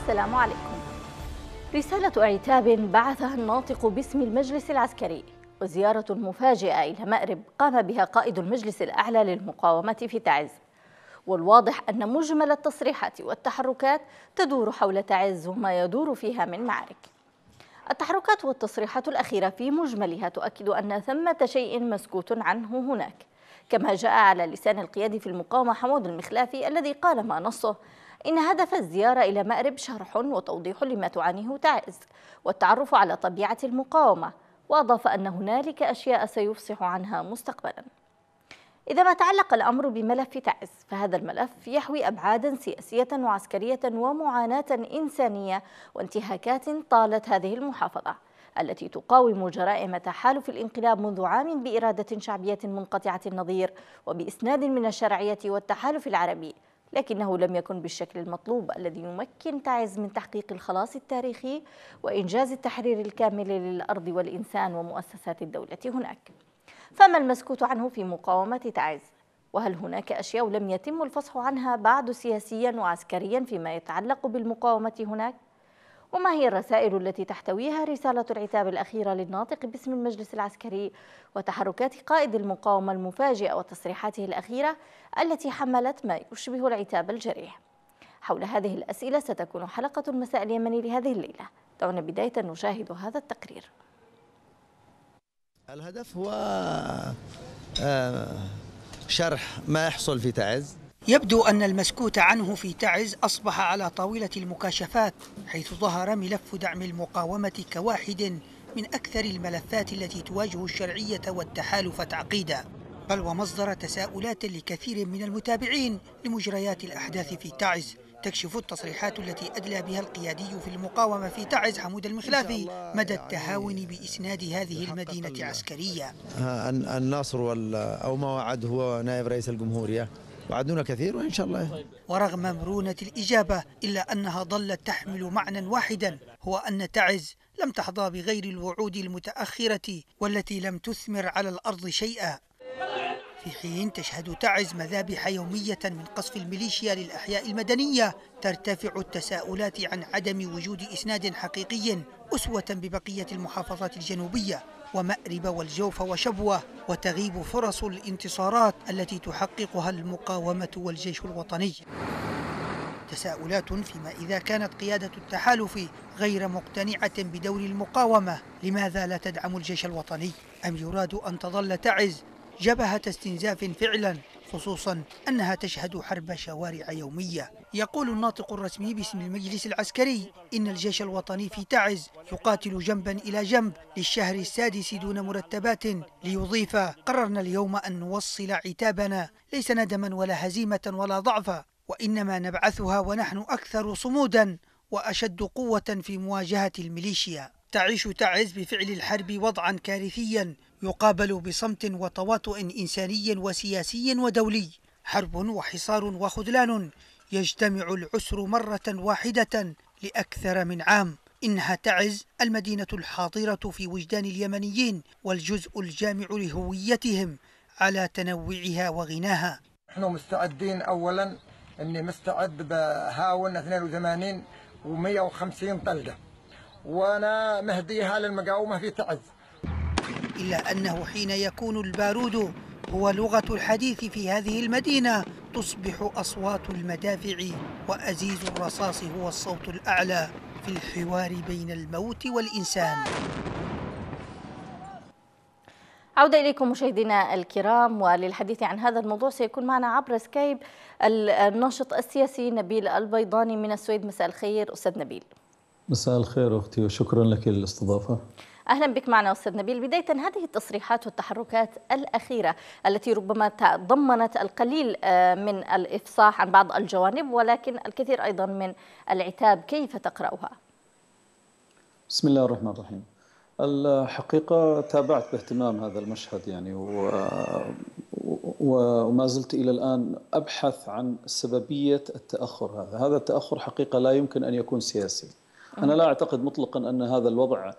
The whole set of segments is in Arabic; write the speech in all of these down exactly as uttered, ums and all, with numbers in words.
السلام عليكم. رسالة عتاب بعثها الناطق باسم المجلس العسكري، وزيارة مفاجئة إلى مأرب قام بها قائد المجلس الأعلى للمقاومة في تعز. والواضح أن مجمل التصريحات والتحركات تدور حول تعز وما يدور فيها من معارك. التحركات والتصريحات الأخيرة في مجملها تؤكد أن ثمة شيء مسكوت عنه هناك، كما جاء على لسان القيادي في المقاومة حمود المخلافي الذي قال ما نصه إن هدف الزيارة إلى مأرب شرح وتوضيح لما تعانيه تعز والتعرف على طبيعة المقاومة، وأضاف أن هنالك أشياء سيفصح عنها مستقبلا. إذا ما تعلق الأمر بملف تعز فهذا الملف يحوي أبعادا سياسية وعسكرية ومعاناة إنسانية وانتهاكات طالت هذه المحافظة التي تقاوم جرائم تحالف الانقلاب منذ عام بإرادة شعبية منقطعة النظير وبإسناد من الشرعية والتحالف العربي، لكنه لم يكن بالشكل المطلوب الذي يمكن تعز من تحقيق الخلاص التاريخي وإنجاز التحرير الكامل للأرض والإنسان ومؤسسات الدولة هناك. فما المسكوت عنه في مقاومة تعز؟ وهل هناك أشياء لم يتم الفصح عنها بعد سياسيا وعسكريا فيما يتعلق بالمقاومة هناك؟ وما هي الرسائل التي تحتويها رسالة العتاب الأخيرة للناطق باسم المجلس العسكري وتحركات قائد المقاومة المفاجئة وتصريحاته الأخيرة التي حملت ما يشبه العتاب الجريح؟ حول هذه الأسئلة ستكون حلقة المساء اليمني لهذه الليلة. دعونا بداية نشاهد هذا التقرير. الهدف هو شرح ما يحصل في تعز. يبدو أن المسكوت عنه في تعز أصبح على طاولة المكاشفات، حيث ظهر ملف دعم المقاومة كواحد من أكثر الملفات التي تواجه الشرعية والتحالف تعقيدا، بل ومصدر تساؤلات لكثير من المتابعين لمجريات الأحداث في تعز. تكشف التصريحات التي أدلى بها القيادي في المقاومة في تعز حمود المخلافي مدى التهاون بإسناد هذه المدينة عسكرية. النصر أو ما وعد هو نائب رئيس الجمهورية وعدونا كثير وإن شاء الله. ورغم مرونة الإجابة إلا أنها ظلت تحمل معنى واحدا، هو أن تعز لم تحظى بغير الوعود المتأخرة والتي لم تثمر على الأرض شيئا، في حين تشهد تعز مذابح يومية من قصف الميليشيا للأحياء المدنية. ترتفع التساؤلات عن عدم وجود إسناد حقيقي أسوة ببقية المحافظات الجنوبية ومأرب والجوف وشبوة، وتغيب فرص الانتصارات التي تحققها المقاومة والجيش الوطني. تساؤلات فيما إذا كانت قيادة التحالف غير مقتنعة بدور المقاومة، لماذا لا تدعم الجيش الوطني؟ أم يراد أن تظل تعز جبهة استنزاف فعلا، خصوصا أنها تشهد حرب شوارع يومية؟ يقول الناطق الرسمي باسم المجلس العسكري إن الجيش الوطني في تعز يقاتل جنبا إلى جنب للشهر السادس دون مرتبات، ليضيف: قررنا اليوم أن نوصل عتابنا ليس ندما ولا هزيمة ولا ضعفا، وإنما نبعثها ونحن أكثر صمودا وأشد قوة في مواجهة الميليشيا. تعيش تعز بفعل الحرب وضعا كارثيا يقابل بصمت وتواطؤ إنساني وسياسي ودولي. حرب وحصار وخذلان يجتمع العسر مرة واحدة لأكثر من عام. إنها تعز المدينة الحاضرة في وجدان اليمنيين والجزء الجامع لهويتهم على تنوعها وغناها. نحن مستعدين. أولا أني مستعد بهاون اثنين وثمانين ومئة وخمسين طلقة، وأنا مهديها للمقاومة في تعز. إلا أنه حين يكون البارود هو لغة الحديث في هذه المدينة تصبح أصوات المدافع وأزيز الرصاص هو الصوت الأعلى في الحوار بين الموت والإنسان. عودة إليكم مشاهدينا الكرام، وللحديث عن هذا الموضوع سيكون معنا عبر سكايب الناشط السياسي نبيل البيضاني من السويد. مساء الخير أستاذ نبيل. مساء الخير أختي وشكرا لك للاستضافة. أهلا بك معنا أستاذ نبيل. بداية هذه التصريحات والتحركات الأخيرة التي ربما تضمنت القليل من الإفصاح عن بعض الجوانب ولكن الكثير أيضا من العتاب، كيف تقرأها؟ بسم الله الرحمن الرحيم. الحقيقة تابعت باهتمام هذا المشهد يعني و... وما زلت إلى الآن أبحث عن سببية التأخر هذا. هذا التأخر حقيقة لا يمكن أن يكون سياسي. أنا لا أعتقد مطلقا أن هذا الوضع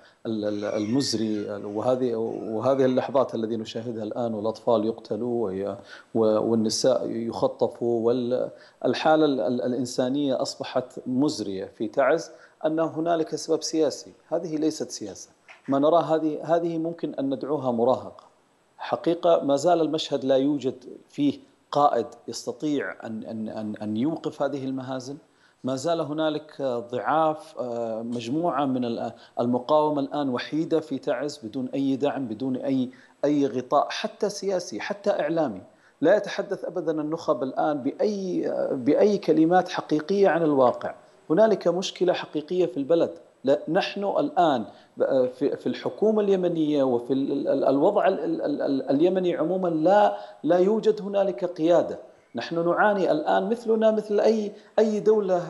المزري وهذه وهذه اللحظات التي نشاهدها الآن، والأطفال يقتلوا والنساء يخطفوا والحالة الإنسانية أصبحت مزرية في تعز، أن هنالك سبب سياسي. هذه ليست سياسة، ما نراه هذه هذه ممكن أن ندعوها مراهقة. حقيقة ما زال المشهد لا يوجد فيه قائد يستطيع أن أن أن يوقف هذه المهازل. ما زال هنالك ضعاف، مجموعة من المقاومة الآن وحيدة في تعز بدون أي دعم، بدون أي أي غطاء حتى سياسي حتى إعلامي. لا يتحدث أبدا النخب الآن بأي بأي كلمات حقيقية عن الواقع. هنالك مشكلة حقيقية في البلد. نحن الآن في الحكومة اليمنية وفي الوضع اليمني عموما لا لا يوجد هنالك قيادة. نحن نعاني الآن مثلنا مثل أي أي دولة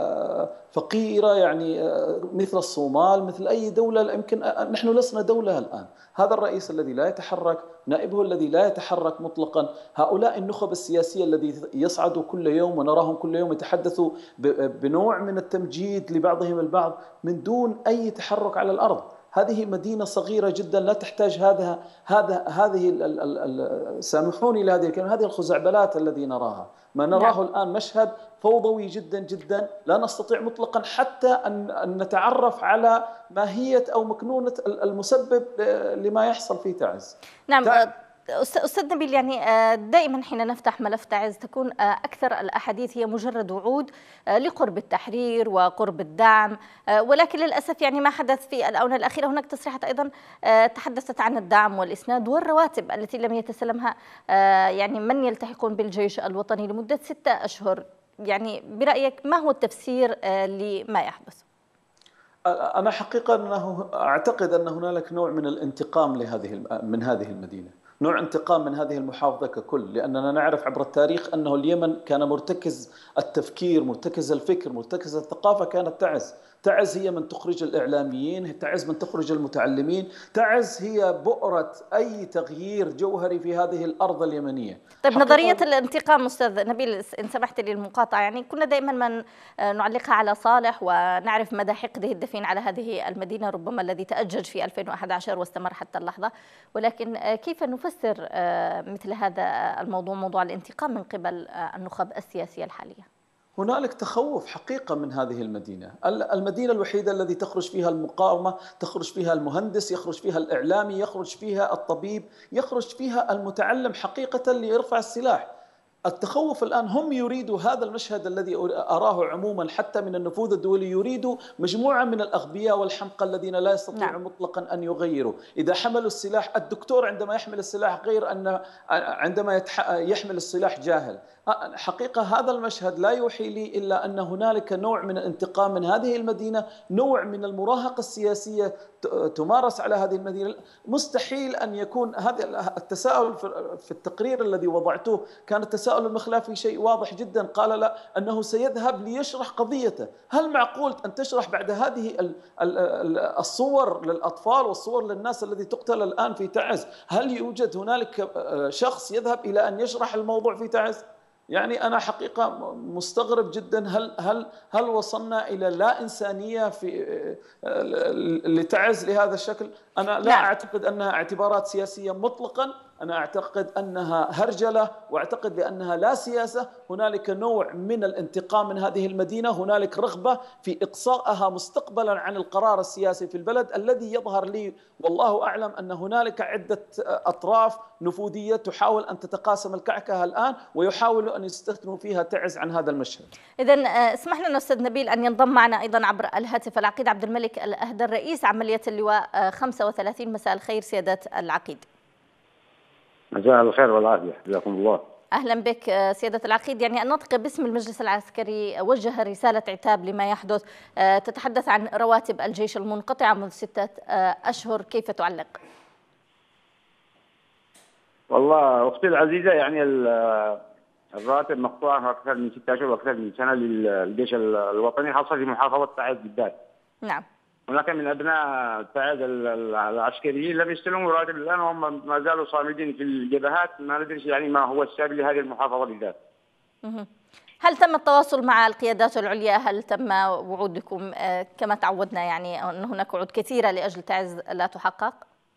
فقيرة، يعني مثل الصومال، مثل أي دولة يمكن. نحن لسنا دولة الآن. هذا الرئيس الذي لا يتحرك، نائبه الذي لا يتحرك مطلقا، هؤلاء النخب السياسية الذي يصعدوا كل يوم ونراهم كل يوم يتحدثوا بنوع من التمجيد لبعضهم البعض من دون أي تحرك على الأرض. هذه مدينة صغيرة جدا لا تحتاج هذا هذا هذه ال ال ال سامحوني لهذه الكلمة، هذه الخزعبلات الذي نراها. ما نراه الآن مشهد فوضوي جدا جدا، لا نستطيع مطلقا حتى أن أن نتعرف على ماهية أو مكنونة المسبب لما يحصل في تعز. نعم أستاذ نبيل، يعني دائما حين نفتح ملف تعز تكون أكثر الأحاديث هي مجرد وعود لقرب التحرير وقرب الدعم، ولكن للأسف يعني ما حدث في الآونة الأخيرة. هناك تصريحات أيضا تحدثت عن الدعم والإسناد والرواتب التي لم يتسلمها يعني من يلتحقون بالجيش الوطني لمدة ستة أشهر. يعني برأيك ما هو التفسير لما يحدث؟ أنا حقيقة أنه أعتقد أن هنالك نوع من الانتقام لهذه من هذه المدينة، نوع انتقام من هذه المحافظة ككل، لأننا نعرف عبر التاريخ أنه اليمن كان مرتكز التفكير، مرتكز الفكر، مرتكز الثقافة كانت تعز. تعز هي من تخرج الإعلاميين، تعز من تخرج المتعلمين، تعز هي بؤرة أي تغيير جوهري في هذه الأرض اليمنية. طيب نظرية الانتقام أستاذ نبيل، إن سمحت لي المقاطعة، يعني كنا دائما من نعلقها على صالح ونعرف مدى حقده الدفين على هذه المدينة، ربما الذي تأجج في ألفين وأحد عشر واستمر حتى اللحظة. ولكن كيف نفسر مثل هذا الموضوع، موضوع الانتقام من قبل النخب السياسية الحالية؟ هنالك تخوف حقيقة من هذه المدينة، المدينة الوحيدة التي تخرج فيها المقاومة، تخرج فيها المهندس، يخرج فيها الإعلامي، يخرج فيها الطبيب، يخرج فيها المتعلم حقيقة ليرفع السلاح. التخوف الآن هم يريدوا هذا المشهد الذي أراه عموما حتى من النفوذ الدولي، يريدوا مجموعة من الأغبياء والحمقى الذين لا يستطيعوا نعم. مطلقا أن يغيروا. إذا حملوا السلاح، الدكتور عندما يحمل السلاح غير أن عندما يحمل السلاح جاهل. حقيقة هذا المشهد لا يوحي لي إلا أن هنالك نوع من الانتقام من هذه المدينة، نوع من المراهقة السياسية تمارس على هذه المدينة. مستحيل أن يكون هذا التساؤل في التقرير الذي وضعته، كان التساؤل المخلافي شيء واضح جدا، قال لا أنه سيذهب ليشرح قضيته. هل معقول أن تشرح بعد هذه الصور للأطفال والصور للناس الذي تقتل الآن في تعز، هل يوجد هنالك شخص يذهب إلى أن يشرح الموضوع في تعز؟ يعني أنا حقيقة مستغرب جدا. هل هل هل وصلنا إلى لا إنسانية في لتعز لهذا الشكل؟ أنا لا أعتقد أنها اعتبارات سياسية مطلقا، أنا أعتقد أنها هرجلة، وأعتقد بأنها لا سياسة. هنالك نوع من الانتقام من هذه المدينة، هنالك رغبة في إقصائها مستقبلا عن القرار السياسي في البلد الذي يظهر لي والله أعلم أن هنالك عدة أطراف نفوذية تحاول أن تتقاسم الكعكة الآن، ويحاولوا أن يستثنوا فيها تعز عن هذا المشهد. إذن اسمح لنا أستاذ نبيل أن ينضم معنا أيضا عبر الهاتف العقيد عبد الملك الأهدر، رئيس عملية اللواء خمسة وثلاثين. مساء الخير سيادة العقيد. مساء الخير والعافية، جزاكم الله. أهلا بك سيادة العقيد. يعني الناطق باسم المجلس العسكري وجه رسالة عتاب لما يحدث، تتحدث عن رواتب الجيش المنقطعة منذ ستة أشهر، كيف تعلق؟ والله أختي العزيزة، يعني الراتب مقطوعة أكثر من ستة أشهر وأكثر من سنة للجيش الوطني، خاصة في محافظة تعز بالذات. نعم. هناك من أبناء تعز العسكريين لم يستلموا راتب الآن، وهم ما زالوا صامدين في الجبهات. ما ندري يعني ما هو السبب لهذه المحافظة بالذات. هل تم التواصل مع القيادات العليا؟ هل تم وعودكم كما تعودنا يعني أن هناك وعود كثيرة لأجل تعز لا تحقق؟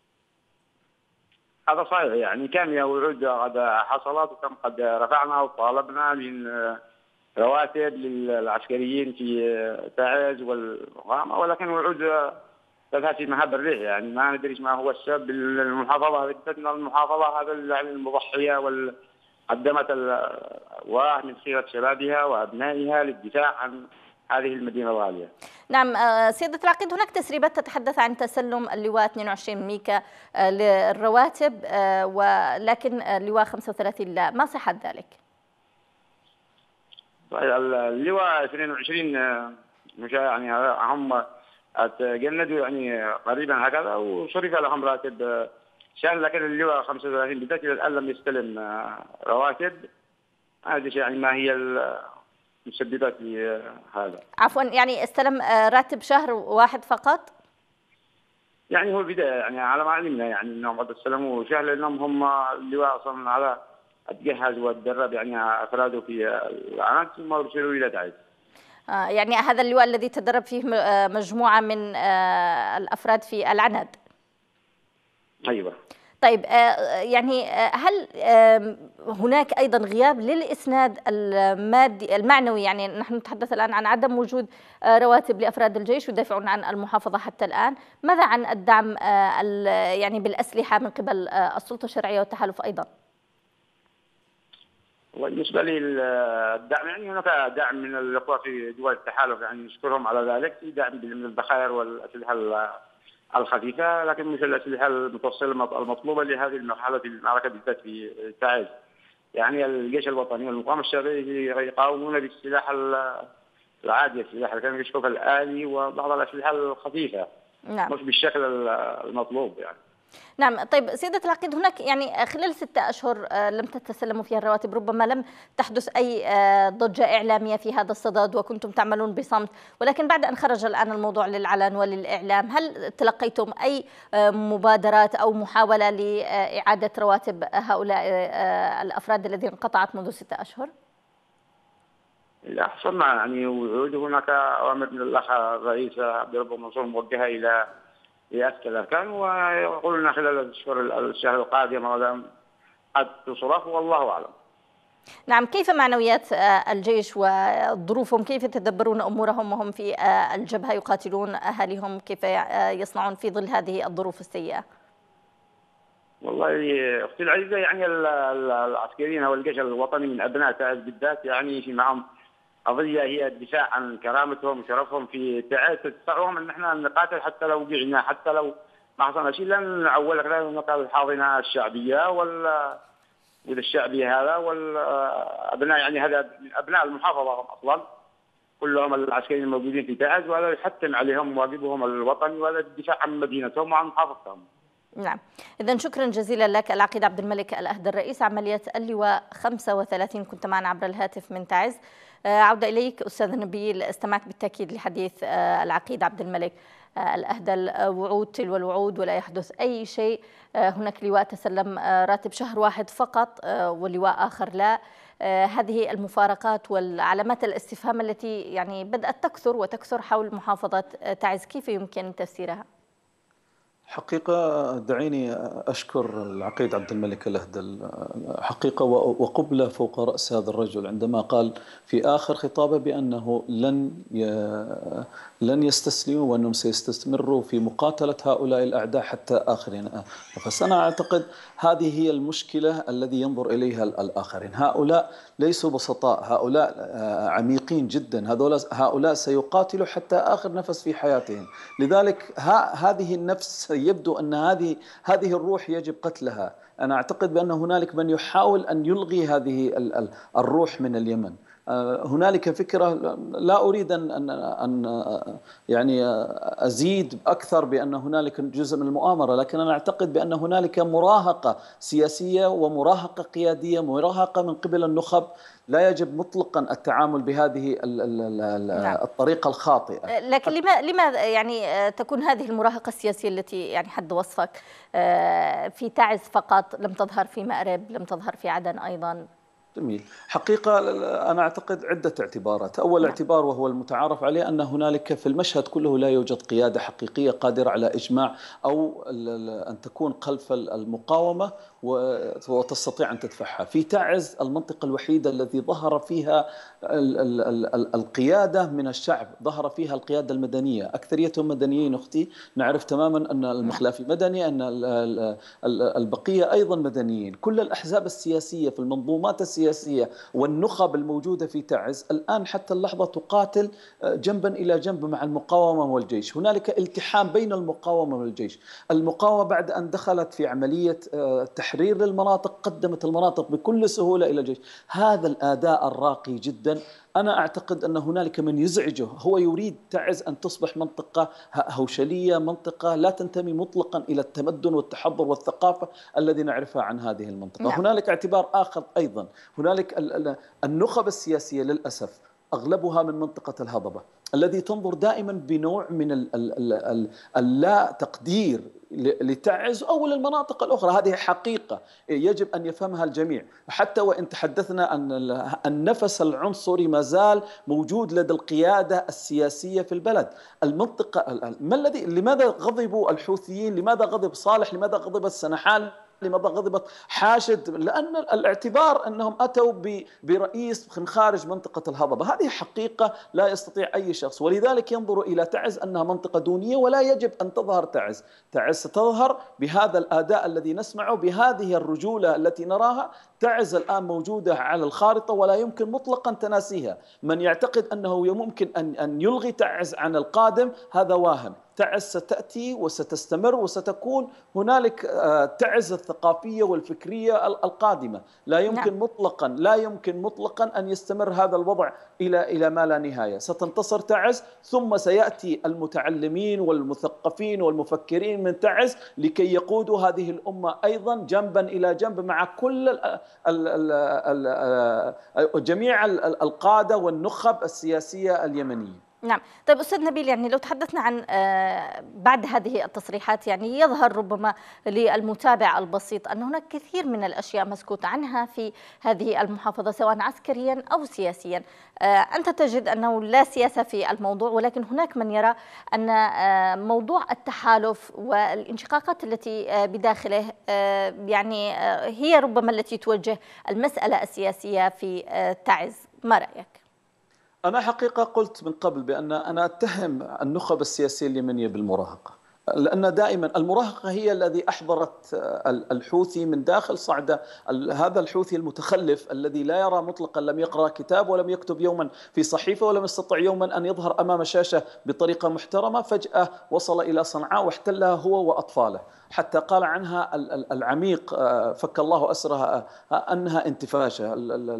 هذا صحيح، يعني كان وعود قد حصلت وكم قد رفعنا وطالبنا من رواتب للعسكريين في تعز والمقاومة، ولكن وعود تذهب في مهب الريح. يعني ما ندري ما هو السبب. المحافظة المحافظة هذا يعني المضحية وال قدمت الأرواح من خيرة شبابها وأبنائها للدفاع عن هذه المدينة الغالية. نعم سيادة العقيد، هناك تسريبات تتحدث عن تسلم اللواء اثنين وعشرين ميكا للرواتب، ولكن اللواء خمسة وثلاثين لا، ما صحة ذلك؟ اللواء اثنين وعشرين يعني هم تجندوا يعني قريبا هكذا وصرف لهم راتب شان، لكن اللواء خمسة وثلاثين بالذات الآن لم يستلم رواتب. هذه يعني ما هي المسببات لهذا؟ عفوا، يعني استلم راتب شهر واحد فقط؟ يعني هو البداية، يعني على ما علمنا يعني انهم قد استلموا شهر، لانهم هم اللواء اصلا على تجهز وتدرب يعني افراده في العناد ثم ارسلوا الى تعز. آه يعني هذا اللواء الذي تدرب فيه مجموعة من آه الافراد في العناد. ايوه. طيب يعني هل هناك أيضا غياب للإسناد المادي المعنوي؟ يعني نحن نتحدث الآن عن عدم وجود رواتب لأفراد الجيش يدافعون عن المحافظة حتى الآن. ماذا عن الدعم يعني بالأسلحة من قبل السلطة الشرعية والتحالف أيضا؟ بالنسبة للدعم يعني هناك دعم من الأخوة في دول التحالف، يعني نشكرهم على ذلك، في دعم من الذخائر والأسلحة الخفيفة، لكن مش الأسلحة المتوصلة المطلوبة لهذه المرحلة في المعركة بالذات في تعز. يعني الجيش الوطني والمقاومة الشعبية يقاومون بالسلاح العادي، السلاح اللي كان يشكوك الآلي وبعض الأسلحة الخفيفة. نعم. مش بالشكل المطلوب يعني. نعم. طيب سيادة العقيد، هناك يعني خلال ستة أشهر لم تتسلموا فيها الرواتب، ربما لم تحدث أي ضجة إعلامية في هذا الصدد وكنتم تعملون بصمت، ولكن بعد أن خرج الآن الموضوع للعلن وللإعلام، هل تلقيتم أي مبادرات أو محاولة لإعادة رواتب هؤلاء الأفراد الذين انقطعت منذ ستة أشهر؟ لا حصلنا يعني وعود. هناك أوامر من الأخ الرئيس عبد الرب منصور موجهة إلى رئاسة الأركان، ويقول لنا خلال الشهر الشهر القادم قد تصرف والله أعلم. نعم. كيف معنويات الجيش وظروفهم؟ كيف يتدبرون أمورهم وهم في الجبهة يقاتلون أهاليهم؟ كيف يصنعون في ظل هذه الظروف السيئة؟ والله أختي العزيزة، يعني العسكريين أو الجيش الوطني من أبناء تعز بالذات يعني في معهم قضية هي الدفاع عن كرامتهم وشرفهم في تعز. تدفعهم ان احنا نقاتل حتى لو وقعنا، حتى لو ما حصلنا شيء، لن نعولك نقاتل الحاضنة الشعبية وال الشعبي هذا والابناء، يعني هذا من ابناء المحافظة اصلا كلهم العسكريين الموجودين في تعز، وهذا يحتم عليهم واجبهم الوطني وهذا الدفاع عن مدينتهم وعن محافظتهم. نعم. إذن شكرا جزيلا لك العقيد عبد الملك الأهدر، رئيس عملية اللواء خمسة وثلاثين، كنت معنا عبر الهاتف من تعز. عودة إليك أستاذ نبيل، استمعت بالتأكيد لحديث العقيد عبد الملك الأهدل، وعود تلو الوعود ولا يحدث أي شيء. هناك لواء تسلم راتب شهر واحد فقط ولواء آخر لا. هذه المفارقات والعلامات الاستفهام التي يعني بدأت تكثر وتكثر حول محافظة تعز، كيف يمكن تفسيرها؟ حقيقة دعيني أشكر العقيد عبد الملك الأهدل حقيقة وقبلة فوق رأس هذا الرجل عندما قال في آخر خطابه بأنه لن لن يستسلموا وأنهم سيستمروا في مقاتلة هؤلاء الأعداء حتى آخرين نفس. أنا أعتقد هذه هي المشكلة الذي ينظر إليها الآخرين. هؤلاء ليسوا بسطاء، هؤلاء عميقين جدا، هؤلاء سيقاتلوا حتى آخر نفس في حياتهم. لذلك هذه النفس يبدو أن هذه هذه الروح يجب قتلها. أنا أعتقد بأن هنالك من يحاول أن يلغي هذه الروح من اليمن. هنالك فكرة، لا أريد أن أن يعني أزيد أكثر بأن هنالك جزء من المؤامرة، لكن أنا أعتقد بأن هنالك مراهقة سياسية ومراهقة قيادية، مراهقة من قبل النخب. لا يجب مطلقا التعامل بهذه الطريقة الخاطئة. لكن لما لماذا يعني تكون هذه المراهقة السياسية التي يعني حد وصفك في تعز فقط، لم تظهر في مأرب، لم تظهر في عدن أيضا؟ جميل. حقيقة أنا أعتقد عدة اعتبارات. أول نعم. اعتبار وهو المتعارف عليه أن هنالك في المشهد كله لا يوجد قيادة حقيقية قادرة على إجماع أو أن تكون خلف المقاومة وتستطيع أن تدفعها. في تعز المنطقة الوحيدة التي ظهر فيها القيادة من الشعب، ظهر فيها القيادة المدنية، أكثريتهم مدنيين أختي، نعرف تماما أن المخلافي مدني، أن البقية أيضا مدنيين. كل الأحزاب السياسية في المنظومات السياسية والنخب الموجودة في تعز الآن حتى اللحظة تقاتل جنبا إلى جنب مع المقاومة والجيش. هنالك التحام بين المقاومة والجيش. المقاومة بعد أن دخلت في عملية تحرير للمناطق قدمت المناطق بكل سهولة إلى الجيش. هذا الأداء الراقي جدا أنا أعتقد أن هنالك من يزعجه، هو يريد تعز أن تصبح منطقة هوشلية، منطقة لا تنتمي مطلقا إلى التمدن والتحضر والثقافة الذي نعرفها عن هذه المنطقة. نعم. هنالك اعتبار آخر أيضا، هنالك النخب السياسية للأسف أغلبها من منطقة الهضبة الذي تنظر دائما بنوع من اللا تقدير لتعز أو للمناطق الأخرى. هذه حقيقة يجب أن يفهمها الجميع، حتى وإن تحدثنا أن النفس العنصري ما زال موجود لدى القيادة السياسية في البلد. المنطقة ما الذي لماذا غضبوا الحوثيين؟ لماذا غضب صالح؟ لماذا غضب السنحال؟ لماذا غضبت حاشد؟ لأن الاعتبار أنهم أتوا برئيس من خارج منطقة الهضبة. هذه حقيقة لا يستطيع أي شخص، ولذلك ينظر إلى تعز أنها منطقة دونية ولا يجب أن تظهر تعز. تعز ستظهر بهذا الأداء الذي نسمعه، بهذه الرجولة التي نراها. تعز الآن موجودة على الخارطة ولا يمكن مطلقا تناسيها. من يعتقد أنه يمكن أن يلغي تعز عن القادم هذا واهم. تعز ستأتي وستستمر وستكون هنالك تعز الثقافية والفكرية القادمة. لا يمكن نعم. مطلقا لا يمكن مطلقا أن يستمر هذا الوضع إلى إلى ما لا نهاية. ستنتصر تعز ثم سيأتي المتعلمين والمثقفين والمفكرين من تعز لكي يقودوا هذه الأمة أيضا جنبا إلى جنب مع كل ال ال ال ال جميع القادة والنخب السياسية اليمنية. نعم. طيب أستاذ نبيل، يعني لو تحدثنا عن بعد هذه التصريحات، يعني يظهر ربما للمتابع البسيط أن هناك كثير من الأشياء مسكوت عنها في هذه المحافظة سواء عسكريا أو سياسيا. أنت تجد أنه لا سياسة في الموضوع، ولكن هناك من يرى أن موضوع التحالف والانشقاقات التي بداخله يعني هي ربما التي توجه المسألة السياسية في تعز. ما رأيك؟ أنا حقيقة قلت من قبل بأن أنا أتهم النخب السياسية اليمنية بالمراهقة، لأن دائما المراهقة هي الذي أحضرت الحوثي من داخل صعدة. هذا الحوثي المتخلف الذي لا يرى مطلقا، لم يقرأ كتاب ولم يكتب يوما في صحيفة ولم يستطع يوما أن يظهر أمام شاشة بطريقة محترمة، فجأة وصل إلى صنعاء واحتلها هو وأطفاله، حتى قال عنها العميق فك الله أسرها أنها انتفاشة.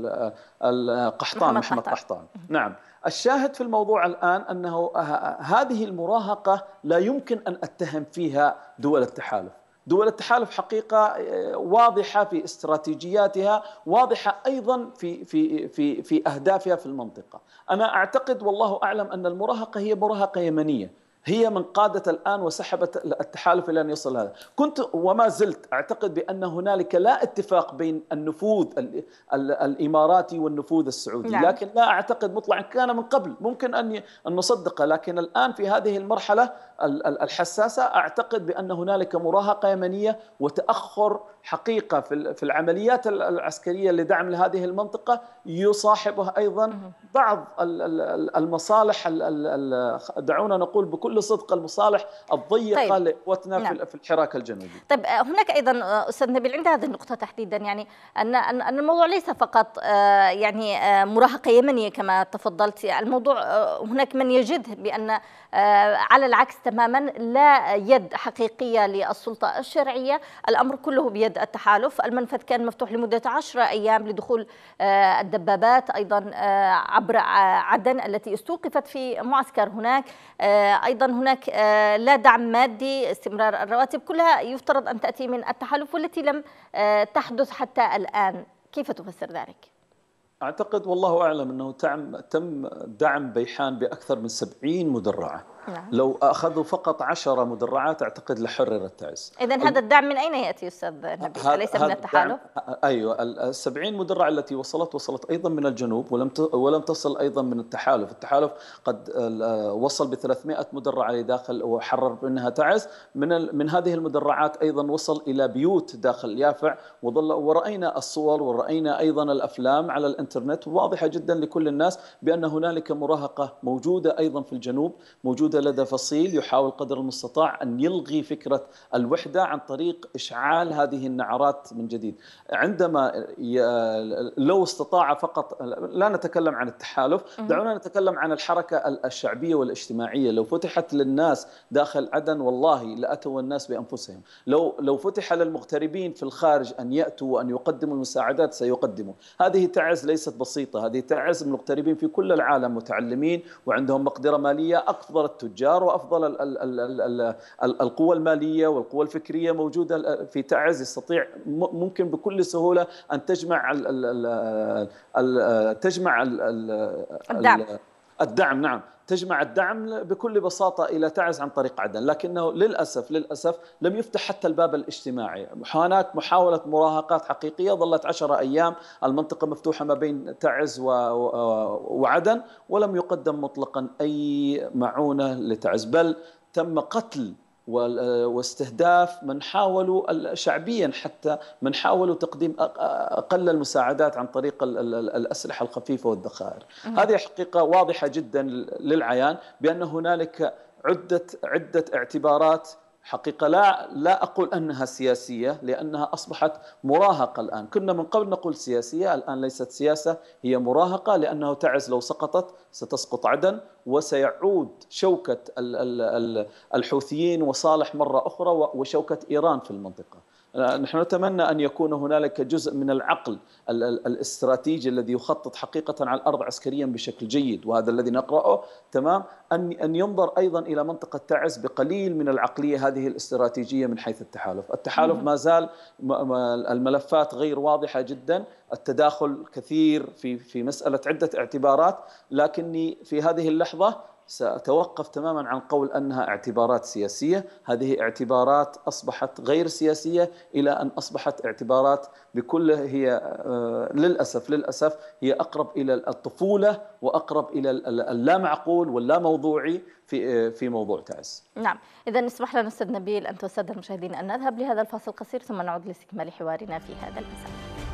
القحطان محمد قحطان. نعم. الشاهد في الموضوع الآن أنه هذه المراهقة لا يمكن أن أتهم فيها دول التحالف. دول التحالف حقيقة واضحة في استراتيجياتها، واضحة أيضا في في في في أهدافها في المنطقة. أنا أعتقد والله أعلم أن المراهقة هي مراهقة يمنية، هي من قادت الآن وسحبت التحالف إلى أن يصل هذا. كنت وما زلت أعتقد بأن هنالك لا اتفاق بين النفوذ الإماراتي والنفوذ السعودي، نعم. لكن لا أعتقد مطلقا، كان من قبل ممكن أن نصدقه، لكن الآن في هذه المرحلة الحساسة أعتقد بأن هنالك مراهقة يمنية وتأخر حقيقة في العمليات العسكرية لدعم لهذه المنطقة، يصاحبها أيضا بعض المصالح، دعونا نقول بكل صدق المصالح الضيقة طيب. لقوتنا نعم. في الحراك الجنوبي. طيب هناك أيضا أستاذ نبيل عند هذه النقطة تحديدا، يعني أن أن الموضوع ليس فقط يعني مراهقة يمنية كما تفضلت، الموضوع هناك من يجد بأن على العكس تماما لا يد حقيقية للسلطة الشرعية، الأمر كله بيد التحالف. المنفذ كان مفتوح لمدة عشرة أيام لدخول الدبابات، أيضا عبر عدن التي استوقفت في معسكر هناك، أيضا هناك لا دعم مادي، استمرار الرواتب، كلها يفترض أن تأتي من التحالف والتي لم تحدث حتى الآن. كيف تفسر ذلك؟ أعتقد والله أعلم أنه تم دعم بيحان بأكثر من سبعين مدرعة. نعم. لو أخذوا فقط عشر مدرعات أعتقد لحررت تعز. إذن هذا الدعم من أين يأتي أستاذ نبيل؟ أليس من التحالف؟ أيوة، السبعين مدرعة التي وصلت وصلت أيضا من الجنوب ولم ولم تصل أيضا من التحالف. التحالف قد وصل بثلاثمائة مدرعة لداخل وحرر منها تعز. من من هذه المدرعات أيضا وصل إلى بيوت داخل يافع، وظل ورأينا الصور ورأينا أيضا الأفلام على الإنترنت واضحة جدا لكل الناس بأن هنالك مراهقة موجودة أيضا في الجنوب، موجودة لدى فصيل يحاول قدر المستطاع أن يلغي فكرة الوحدة عن طريق إشعال هذه النعرات من جديد. عندما لو استطاع فقط، لا نتكلم عن التحالف، دعونا نتكلم عن الحركة الشعبية والاجتماعية. لو فتحت للناس داخل عدن والله لأتوا الناس بأنفسهم. لو لو فتح للمغتربين في الخارج أن يأتوا وأن يقدموا المساعدات سيقدموا. هذه تعز ليست بسيطة، هذه تعز المغتربين في كل العالم متعلمين وعندهم مقدرة مالية. أفضل التجار وأفضل ال ال ال ال ال القوى المالية والقوى الفكرية موجودة في تعز، يستطيع ممكن بكل سهولة أن تجمع ال ال ال تجمع ال الدعم. الدعم نعم، تجمع الدعم بكل بساطة إلى تعز عن طريق عدن. لكنه للأسف للأسف لم يفتح حتى الباب الاجتماعي. هناك محاولة مراهقات حقيقية ظلت عشرة أيام المنطقة مفتوحة ما بين تعز وعدن، ولم يقدم مطلقا أي معونة لتعز، بل تم قتل واستهداف من حاولوا شعبيا، حتى من حاولوا تقديم أقل المساعدات عن طريق الأسلحة الخفيفة والذخائر. هذه حقيقة واضحة جدا للعيان بأن هنالك عدة عدة اعتبارات حقيقة. لا لا أقول أنها سياسية لأنها أصبحت مراهقة الآن. كنا من قبل نقول سياسية، الآن ليست سياسة، هي مراهقة، لأنه تعز لو سقطت ستسقط عدن وسيعود شوكة الحوثيين وصالح مرة أخرى وشوكة إيران في المنطقة. نحن نتمنى أن يكون هنالك جزء من العقل الاستراتيجي الذي يخطط حقيقة على الأرض عسكريا بشكل جيد، وهذا الذي نقرأه تمام، أن أن ينظر أيضا إلى منطقة تعز بقليل من العقلية هذه الاستراتيجية من حيث التحالف. التحالف ما زال الملفات غير واضحة جدا، التداخل كثير في في مسألة عدة اعتبارات، لكني في هذه اللحظة سأتوقف تماما عن قول أنها اعتبارات سياسية. هذه اعتبارات أصبحت غير سياسية إلى أن أصبحت اعتبارات بكل هي للأسف للأسف هي أقرب إلى الطفولة وأقرب إلى اللامعقول واللاموضوعي في في موضوع تعز. نعم، إذا اسمح لنا أستاذ نبيل أنت والسادة المشاهدين أن نذهب لهذا الفاصل القصير ثم نعود لاستكمال حوارنا في هذا المساء.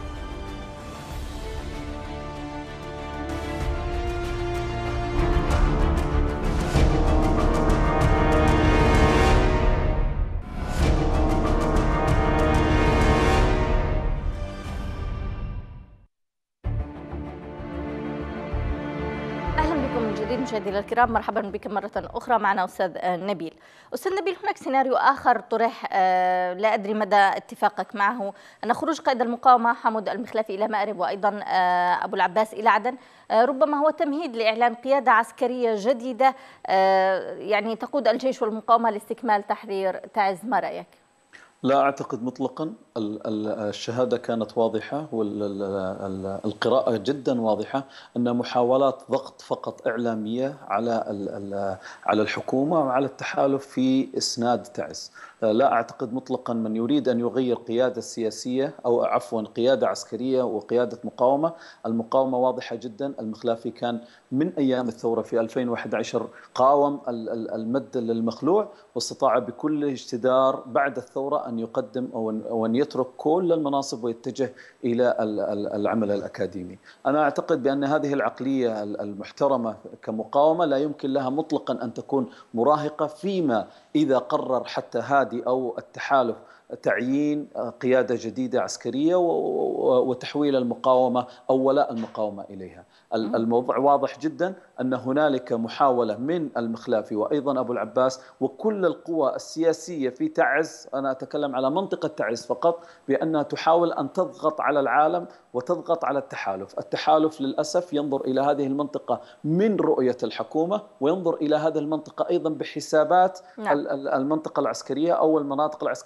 مشاهدينا الكرام، مرحبا بكم مرة أخرى. معنا أستاذ نبيل. أستاذ نبيل، هناك سيناريو آخر طرح لا أدري مدى اتفاقك معه، أن خروج قائد المقاومة حمود المخلافي إلى مأرب وأيضا أبو العباس إلى عدن ربما هو تمهيد لإعلان قيادة عسكرية جديدة يعني تقود الجيش والمقاومة لاستكمال تحرير تعز. ما رأيك؟ لا أعتقد مطلقا. الشهادة كانت واضحة والقراءة جدا واضحة، أن محاولات ضغط فقط إعلامية على على الحكومة وعلى التحالف في إسناد تعز. لا أعتقد مطلقا من يريد أن يغير قيادة سياسية أو عفوا قيادة عسكرية وقيادة مقاومة. المقاومة واضحة جدا. المخلافي كان من أيام الثورة في ألفين وأحد عشر قاوم المد للمخلوع، واستطاع بكل اجتدار بعد الثورة أن يقدم أو أن يترك كل المناصب ويتجه إلى العمل الأكاديمي. أنا أعتقد بأن هذه العقلية المحترمة كمقاومة لا يمكن لها مطلقا أن تكون مراهقة، فيما إذا قرر حتى هادي أو التحالف تعيين قيادة جديدة عسكرية وتحويل المقاومة أو ولاء المقاومة إليها. الموضوع واضح جدا أن هنالك محاولة من المخلافي وأيضا أبو العباس وكل القوى السياسية في تعز، أنا أتكلم على منطقة تعز فقط، بأنها تحاول أن تضغط على العالم وتضغط على التحالف. التحالف للأسف ينظر إلى هذه المنطقة من رؤية الحكومة، وينظر إلى هذه المنطقة أيضا بحسابات المنطقة العسكرية أو المناطق العسكرية والتحرك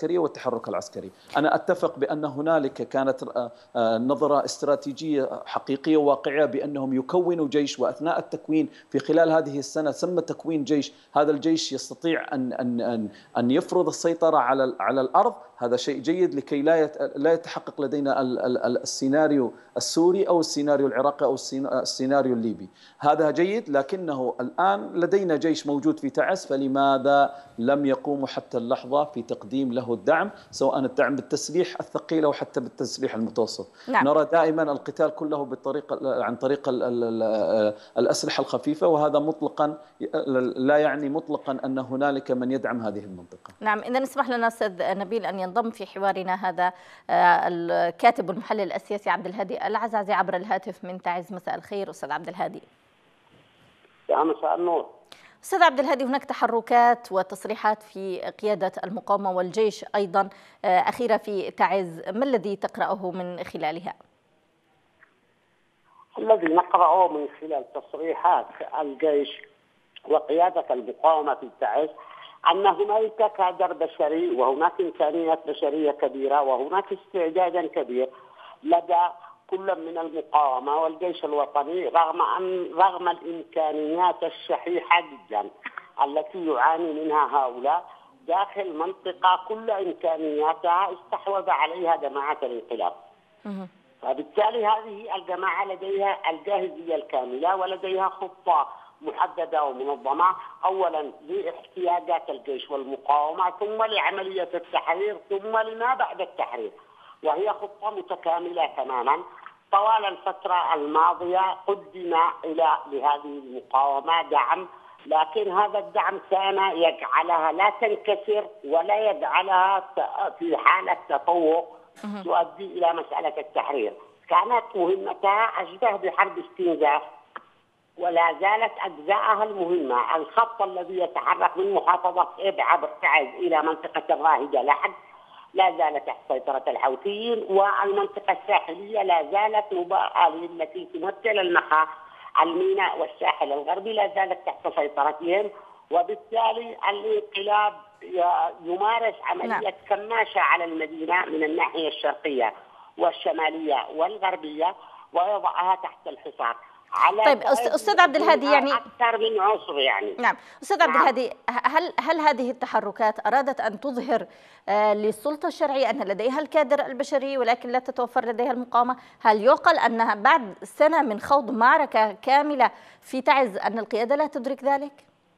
التحرك العسكري. أنا أتفق بأن هنالك كانت نظرة استراتيجية حقيقية وواقعية بأنهم يكونوا جيش، وأثناء التكوين في خلال هذه السنة تم تكوين جيش. هذا الجيش يستطيع أن أن أن أن يفرض السيطرة على على الأرض. هذا شيء جيد لكي لا لا يتحقق لدينا السيناريو السوري أو السيناريو العراقي أو السيناريو الليبي. هذا جيد، لكنه الآن لدينا جيش موجود في تعز، فلماذا لم يقوموا حتى اللحظة في تقديم له الدعم، سواء الدعم بالتسليح الثقيل أو حتى بالتسليح المتوسط؟ نعم. نرى دائما القتال كله بالطريقة عن طريق الأسلحة الخفيفة، وهذا مطلقا لا يعني مطلقا أن هنالك من يدعم هذه المنطقة. نعم، إذا اسمح لنا أستاذ نبيل أن ينضم في حوارنا هذا الكاتب والمحلل السياسي عبد الهادي العزازي عبر الهاتف من تعز. مساء الخير أستاذ عبد الهادي. يا مساء النور. أستاذ عبد الهادي، هناك تحركات وتصريحات في قيادة المقاومة والجيش أيضا أخيرة في تعز، ما الذي تقرأه من خلالها؟ الذي نقرأه من خلال تصريحات الجيش وقيادة المقاومة في تعز أن هناك كادر بشري وهناك إمكانيات بشرية كبيرة وهناك استعداد كبير لدى كل من المقاومة والجيش الوطني، رغم أن رغم الإمكانيات الشحيحة جدا التي يعاني منها هؤلاء داخل منطقة كل إمكانياتها استحوذ عليها جماعة الانقلاب. فبالتالي هذه الجماعة لديها الجاهزية الكاملة ولديها خطة محددة ومنظمة، أولا لاحتياجات الجيش والمقاومة، ثم لعملية التحرير، ثم لما بعد التحرير، وهي خطة متكاملة تماما. طوال الفترة الماضية قدم إلى لهذه المقاومة دعم، لكن هذا الدعم كان يجعلها لا تنكسر ولا يجعلها في حالة تفوق تؤدي إلى مسألة التحرير. كانت مهمتها أشبه بحرب استنزاف، ولا زالت أجزاءها المهمة. الخط الذي يتحرك من محافظة إب عبر تعز إلى منطقة الراهجة لحد لا زالت تحت سيطرة الحوثيين، والمنطقة الساحلية لا زالت مباراة التي تمثل المخا الميناء والساحل الغربي لا زالت تحت سيطرتهم، وبالتالي الانقلاب يمارس عملية كماشة على المدينة من الناحية الشرقية والشمالية والغربية ويضعها تحت الحصار. طيب أستاذ عبد الهادي، يعني أكثر من عنصر يعني نعم أستاذ عبد الهادي، هل هل هذه التحركات أرادت أن تظهر آه للسلطة الشرعية أن لديها الكادر البشري ولكن لا تتوفر لديها المقاومة؟ هل يعقل أنها بعد سنة من خوض معركة كاملة في تعز أن القيادة لا تدرك ذلك؟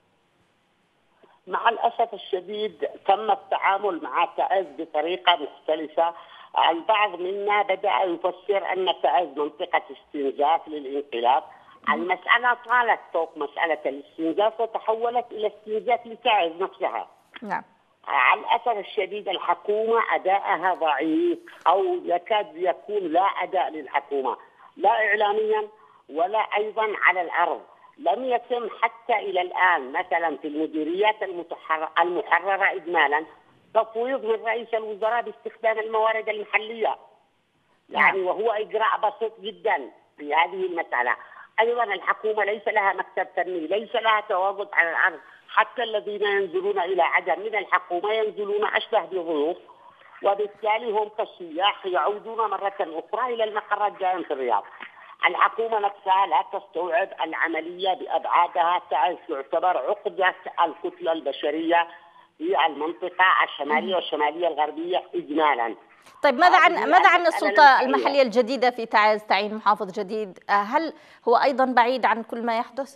مع الأسف الشديد تم التعامل مع تعز بطريقة مختلفة. البعض منا بدأ يفسر أن تعز منطقة استنزاف للانقلاب. المسألة طالت فوق مسألة الاستنزاف وتحولت إلى استنزاف لتعز نفسها. نعم. على الأسف الشديد الحكومة أداءها ضعيف أو يكاد يكون لا أداء للحكومة، لا إعلاميا ولا أيضا على الأرض. لم يتم حتى إلى الآن مثلا في المديريات المحررة إجمالا تفويض من رئيس الوزراء باستخدام الموارد المحلية، يعني وهو إجراء بسيط جدا في هذه المسألة. أيضا الحكومة ليس لها مكتب فني، ليس لها تواجد على الأرض. حتى الذين ينزلون إلى عدن من الحكومة ينزلون أشبه بضيوف، وبالتالي هم كالسياح يعودون مرة أخرى إلى المقرات جايين في الرياض. الحكومة نفسها لا تستوعب العملية بأبعادها. تعز تعتبر عقدة الكتلة البشرية في المنطقة الشمالية والشمالية الغربية إجمالا. طيب ماذا عن ماذا عن السلطة المحلية الجديدة في تعز، تعيين محافظ جديد، هل هو أيضا بعيد عن كل ما يحدث؟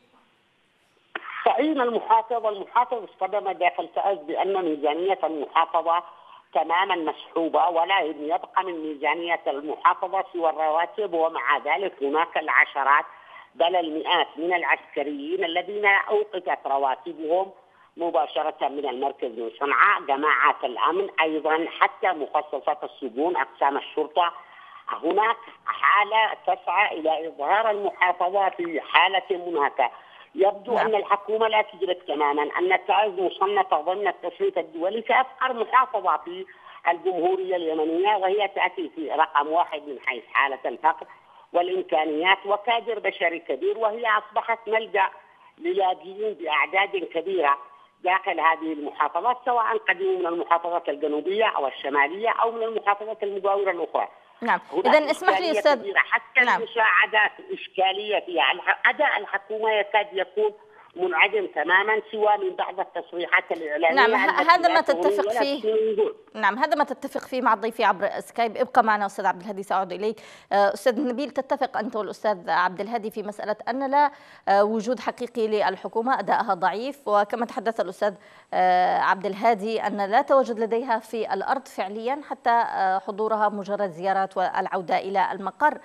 تعيين المحافظ المحافظ اصطدم داخل تعز بأن ميزانية المحافظة تماما مسحوبة، ولا يبقى من ميزانية المحافظة سوى الرواتب، ومع ذلك هناك العشرات بل المئات من العسكريين الذين أوقفت رواتبهم مباشرة من المركز من صنعاء. جماعات الأمن أيضا حتى مخصصات السجون أقسام الشرطة. هناك حالة تسعى إلى إظهار المحافظة في حالة منهكة. يبدو أن الحكومة لا تدرك تماما أن تعز مصنفة ضمن التصنيف الدولي كأفقر محافظة في الجمهورية اليمنية، وهي تأتي في رقم واحد من حيث حالة الفقر والإمكانيات وكادر بشري كبير، وهي أصبحت ملجأ للاجئين بأعداد كبيرة. داخل هذه المحافظات، سواء قدموا من المحافظات الجنوبية أو الشمالية أو من المحافظات المجاورة الأخرى. نعم، إذا اسمح لي أستاذ. حتى نعم. المساعدات إشكالية فيها، أداء الحكومة يكاد يكون منعدم تماما سوى من بعض التصريحات الإعلامية. نعم، هذا ما تتفق فيه. نعم، هذا ما تتفق فيه مع ضيفي عبر سكايب. ابقى معنا أستاذ عبد الهادي، سأعود إليك. أستاذ نبيل، تتفق أنت والأستاذ عبد الهادي في مسألة أن لا وجود حقيقي للحكومة، أدائها ضعيف، وكما تحدث الأستاذ عبد الهادي أن لا تواجد لديها في الأرض فعليا، حتى حضورها مجرد زيارات والعودة إلى المقر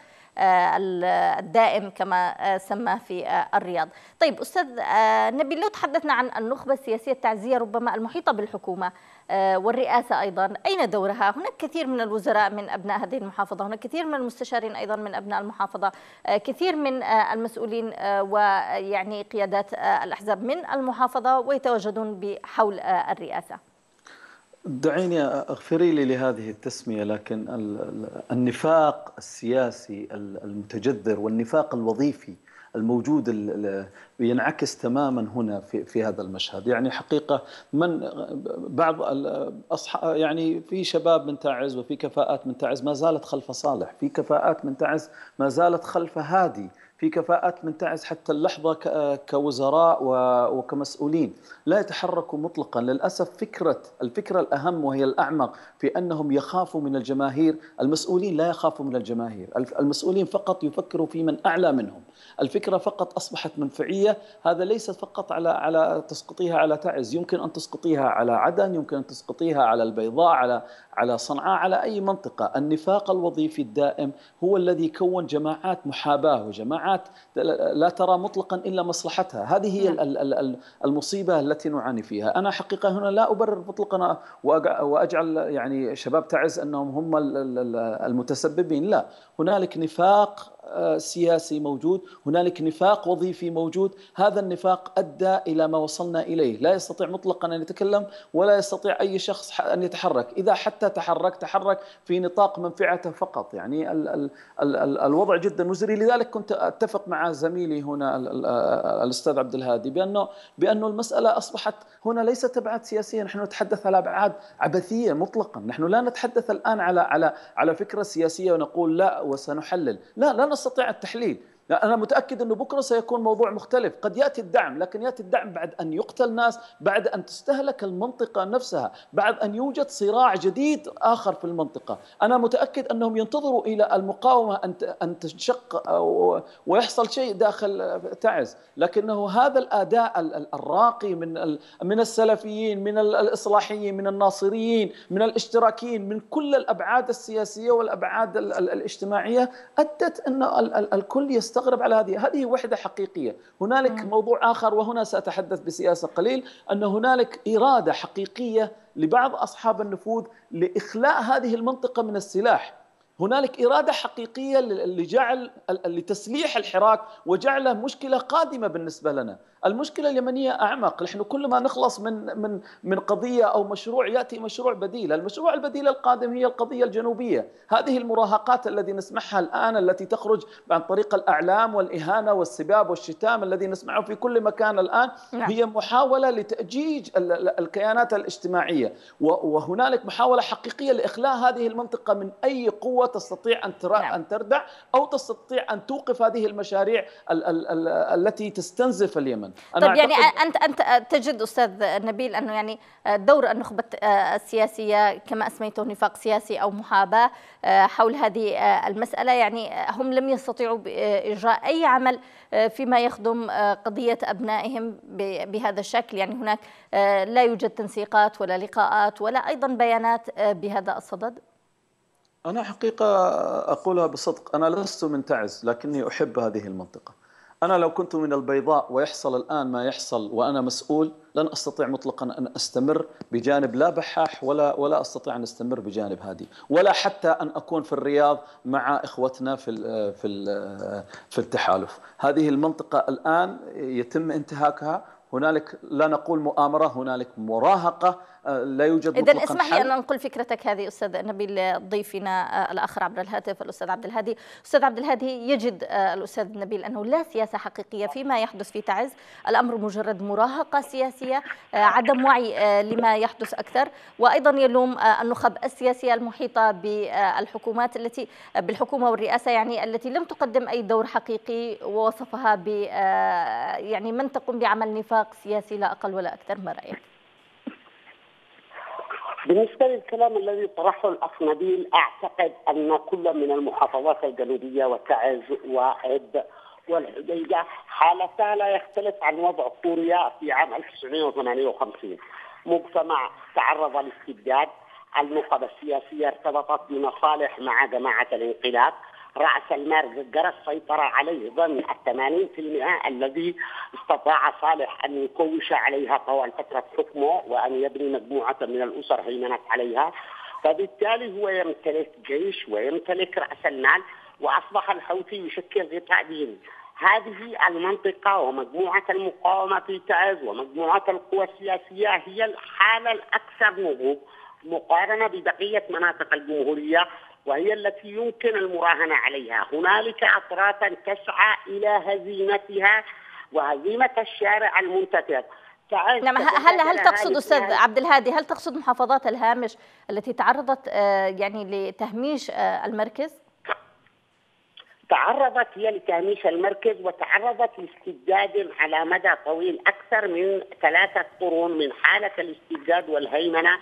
الدائم كما سماه في الرياض. طيب أستاذ نبيل، لو تحدثنا عن النخبة السياسية التعزية ربما المحيطة بالحكومة والرئاسة أيضا، أين دورها؟ هناك كثير من الوزراء من أبناء هذه المحافظة، هناك كثير من المستشارين أيضا من أبناء المحافظة، كثير من المسؤولين ويعني قيادات الأحزاب من المحافظة ويتواجدون بحول الرئاسة. دعيني اغفري لي لهذه التسمية، لكن النفاق السياسي المتجذر والنفاق الوظيفي الموجود ينعكس تماما هنا في في هذا المشهد. يعني حقيقة من بعض الأصحاب، يعني في شباب من تعز وفي كفاءات من تعز ما زالت خلف صالح، في كفاءات من تعز ما زالت خلف هادي، في كفاءات من تعز حتى اللحظة كوزراء وكمسؤولين لا يتحركوا مطلقا. للأسف فكرة الفكرة الأهم وهي الأعمق في أنهم يخافوا من الجماهير. المسؤولين لا يخافوا من الجماهير، المسؤولين فقط يفكروا في من أعلى منهم. الفكرة فقط أصبحت منفعية. هذا ليس فقط على على تسقطيها على تعز، يمكن أن تسقطيها على عدن، يمكن أن تسقطيها على البيضاء، على على صنعاء، على أي منطقة. النفاق الوظيفي الدائم هو الذي كون جماعات محاباة وجماعات لا ترى مطلقا إلا مصلحتها. هذه هي المصيبة التي نعاني فيها. أنا حقيقة هنا لا أبرر مطلقا وأجعل يعني شباب تعز أنهم هم المتسببين، لا، هنالك نفاق سياسي موجود، هنالك نفاق وظيفي موجود. هذا النفاق أدى إلى ما وصلنا إليه. لا يستطيع مطلقا أن يتكلم ولا يستطيع أي شخص أن يتحرك. إذا حتى تحرك تحرك في نطاق منفعته فقط. يعني ال ال ال ال الوضع جدا مزري. لذلك كنت أتفق مع زميلي هنا الأستاذ عبد الهادي بأنه بأنه المسألة أصبحت هنا ليست أبعاد سياسية، نحن نتحدث على أبعاد عبثية مطلقا. نحن لا نتحدث الآن على على على فكرة سياسية ونقول لا وسنحلل، لا لا نستطيع التحليل. أنا متأكد أنه بكرة سيكون موضوع مختلف. قد يأتي الدعم، لكن يأتي الدعم بعد أن يقتل ناس، بعد أن تستهلك المنطقة نفسها، بعد أن يوجد صراع جديد آخر في المنطقة. أنا متأكد أنهم ينتظروا إلى المقاومة أن أن تنشق ويحصل شيء داخل تعز، لكنه هذا الأداء الراقي من من السلفيين، من الإصلاحيين، من الناصريين، من الاشتراكيين، من كل الأبعاد السياسية والأبعاد الاجتماعية أدت أن الكل يستغرب استغرب على هذه هذه وحدة حقيقية. هنالك م. موضوع آخر، وهنا سأتحدث بسياسة قليل، أن هنالك إرادة حقيقية لبعض أصحاب النفوذ لإخلاء هذه المنطقة من السلاح. هنالك إرادة حقيقية لجعل لتسليح الحراك وجعله مشكلة قادمة بالنسبة لنا. المشكلة اليمنية أعمق. نحن كل ما نخلص من من من قضية أو مشروع يأتي مشروع بديل. المشروع البديل القادم هي القضية الجنوبية. هذه المراهقات التي نسمعها الآن، التي تخرج عن طريق الأعلام والإهانة والسباب والشتام الذي نسمعه في كل مكان الآن، هي محاولة لتأجيج الكيانات الاجتماعية، وهنالك محاولة حقيقية لإخلاء هذه المنطقة من أي قوة تستطيع أن أن تردع أو تستطيع أن توقف هذه المشاريع ال ال ال التي تستنزف اليمن. طيب يعني أنت أنت تجد أستاذ نبيل أنه يعني دور النخبة السياسية كما أسميته نفاق سياسي أو محاباة حول هذه المسألة، يعني هم لم يستطيعوا إجراء أي عمل فيما يخدم قضية أبنائهم بهذا الشكل. يعني هناك لا يوجد تنسيقات ولا لقاءات ولا أيضا بيانات بهذا الصدد. أنا حقيقة أقولها بصدق، أنا لست من تعز لكني أحب هذه المنطقة. أنا لو كنت من البيضاء ويحصل الآن ما يحصل وأنا مسؤول، لن أستطيع مطلقا أن أستمر بجانب لا بحاح ولا ولا أستطيع أن أستمر بجانب هادي، ولا حتى أن أكون في الرياض مع إخوتنا في في في التحالف. هذه المنطقة الآن يتم انتهاكها هنالك لا نقول مؤامرة، هنالك مراهقة، لا يوجد إذن مطلقا اسمح لي حل. أن أنقل فكرتك هذه أستاذ نبيل ضيفنا الآخر عبر الهاتف الأستاذ عبد الهادي. أستاذ عبد الهادي، يجد الأستاذ نبيل أنه لا سياسة حقيقية فيما يحدث في تعز، الأمر مجرد مراهقة سياسية، عدم وعي لما يحدث أكثر، وأيضا يلوم النخب السياسية المحيطة بالحكومات التي بالحكومة والرئاسة يعني التي لم تقدم أي دور حقيقي، ووصفها ب يعني من تقوم بعمل نفاق سياسي لا أقل ولا أكثر. ما رأيك؟ بالنسبة للكلام الذي طرحه الأخ نبيل، أعتقد أن كل من المحافظات الجنوبية وتعز وعد والحديدة حالتا لا يختلف عن وضع سوريا في عام ألف وتسعمائة وثمانية وخمسين. مجتمع تعرض لاستبداد، النخب السياسية ارتبطت بمصالح مع جماعة الانقلاب، رأس المال جرى السيطرة عليه ضمن الثمانين في المئة الذي استطاع صالح أن يكوش عليها طوال فترة حكمه وأن يبني مجموعة من الأسر هيمنت عليها، فبالتالي هو يمتلك جيش ويمتلك رأس المال، وأصبح الحوثي يشكل غطاء ديني. هذه المنطقة ومجموعة المقاومة في تعز ومجموعة القوى السياسية هي الحالة الأكثر نضوج مقارنة ببقية مناطق الجمهورية، وهي التي يمكن المراهنة عليها. هنالك أطرافا تسعى إلى هزيمتها وهزيمة الشارع المنتفض. نعم، هل هل تقصد أستاذ عبد الهادي، هل تقصد محافظات الهامش التي تعرضت يعني لتهميش المركز؟ تعرضت هي لتهميش المركز، وتعرضت لاستبداد على مدى طويل أكثر من ثلاثة قرون، من حالة الاستبداد والهيمنة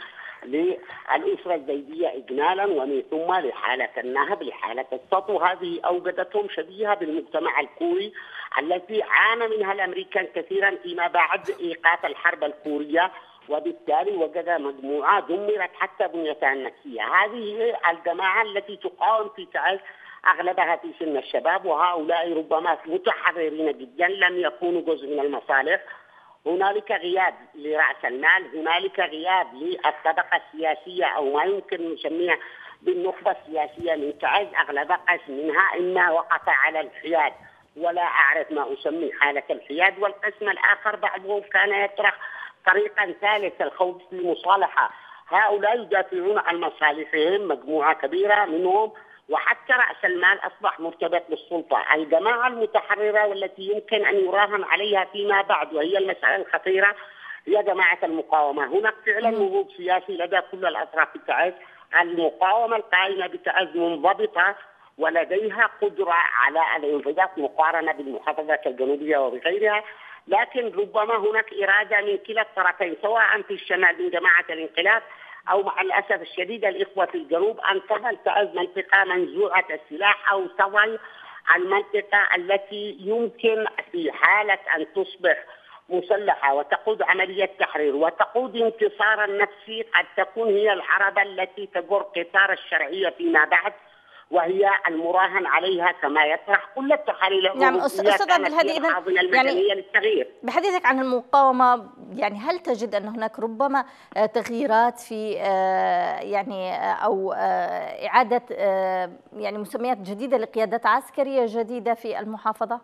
للأسرة الزيدية إجمالا، ومن ثم لحالة النهب، لحالة السطو. هذه أوجدتهم شبيهة بالمجتمع الكوري التي عانى منها الأمريكان كثيرا فيما بعد إيقاف الحرب الكورية، وبالتالي وجد مجموعة دمرت حتى بنيتها النفسية. هذه الجماعة التي تقاوم في تعز أغلبها في سن الشباب، وهؤلاء ربما متحررين جدا، لم يكونوا جزء من المصالح. هنالك غياب لرأس المال، هنالك غياب للطبقة السياسية أو ما يمكن نسميها بالنخبة السياسية من تعز. أغلب قسم منها إما وقف على الحياد ولا أعرف ما أسمي حالة الحياد، والقسم الآخر بعضهم كان يطرح طريقا ثالث الخوض في المصالحة. هؤلاء يدافعون عن مصالحهم، مجموعة كبيرة منهم، وحتى رأس المال أصبح مرتبط بالسلطة. الجماعة المتحررة والتي يمكن أن يراهن عليها فيما بعد وهي المسألة الخطيرة هي جماعة المقاومة. هناك فعلا نضوج سياسي لدى كل الأطراف في تعز. المقاومة القائمة بتعز منضبطة ولديها قدرة على الانضباط مقارنة بالمحافظات الجنوبية وبغيرها، لكن ربما هناك إرادة من كلا الطرفين، سواء في الشمال من جماعة الانقلاب أو مع الأسف الشديد الإخوة في الجنوب، أن تظل تعز منطقة منزوعة السلاح أو تظل المنطقة التي يمكن في حالة أن تصبح مسلحة وتقود عملية تحرير وتقود انتصارا نفسي، قد تكون هي العربة التي تجر قطار الشرعية فيما بعد، وهي المراهن عليها كما يطرح كل التحاليل. نعم أستاذ عبد الهادي، إذن يعني للتغيير. بحديثك عن المقاومة، يعني هل تجد أن هناك ربما تغييرات في يعني أو إعادة يعني مسميات جديدة لقيادات عسكرية جديدة في المحافظة؟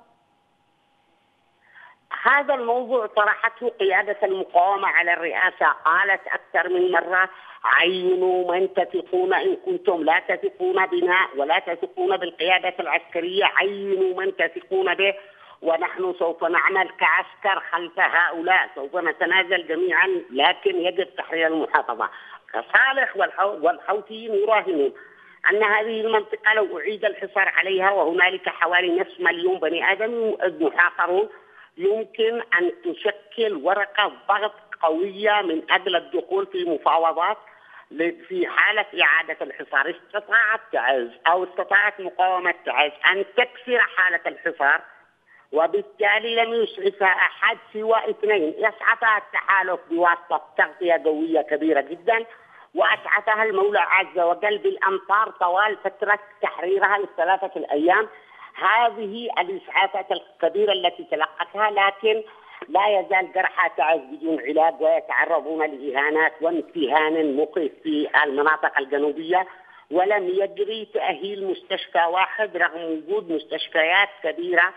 هذا الموضوع طرحته قيادة المقاومة على الرئاسة، قالت أكثر من مرة: عينوا من تثقون، إن كنتم لا تثقون بنا ولا تثقون بالقيادة العسكرية عينوا من تثقون به، ونحن سوف نعمل كعسكر خلف هؤلاء، سوف نتنازل جميعا، لكن يجب تحرير المحافظة. كصالح والحوثيين يراهنون أن هذه المنطقة لو أعيد الحصار عليها، وهنالك حوالي نصف مليون بني آدم محاصرون، يمكن أن تشكل ورقة ضغط قوية من أجل الدخول في مفاوضات في حالة إعادة الحصار. استطاعت تعز أو استطاعت مقاومة تعز أن تكسر حالة الحصار، وبالتالي لم يسعفها أحد سوى اثنين: يسعفها التحالف بواسطة تغطية جوية كبيرة جدا، وأسعفها المولى عز وجل بالأمطار طوال فترة تحريرها لثلاثة الأيام. هذه الإسعافات الكبيرة التي تلقتها، لكن لا يزال جرحى تعز بدون علاج ويتعرضون لإهانات وامتهان مخيف في المناطق الجنوبية، ولم يجري تأهيل مستشفى واحد رغم وجود مستشفيات كبيرة